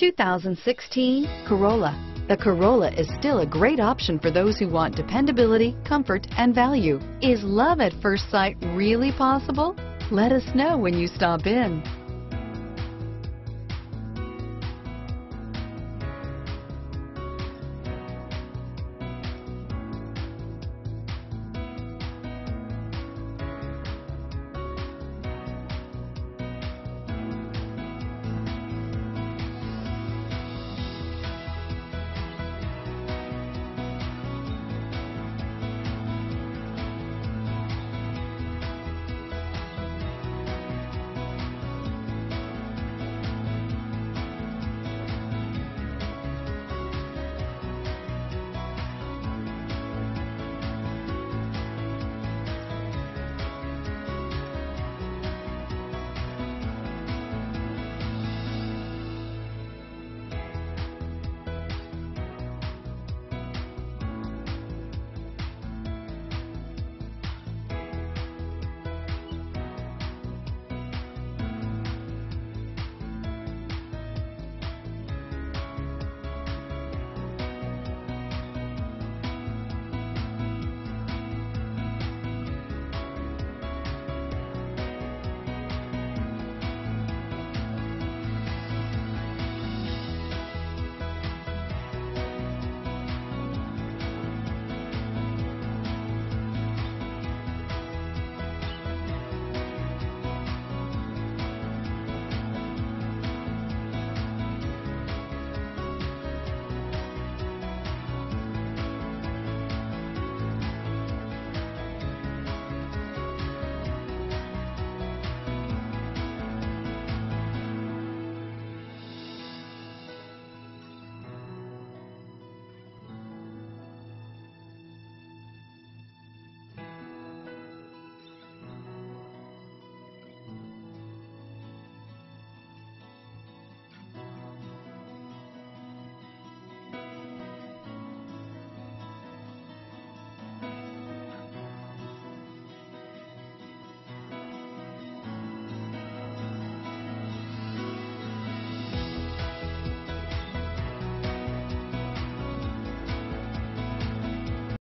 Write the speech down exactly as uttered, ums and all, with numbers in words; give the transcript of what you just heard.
two thousand sixteen Corolla. The Corolla is still a great option for those who want dependability, comfort, and value. Is love at first sight really possible? Let us know when you stop in.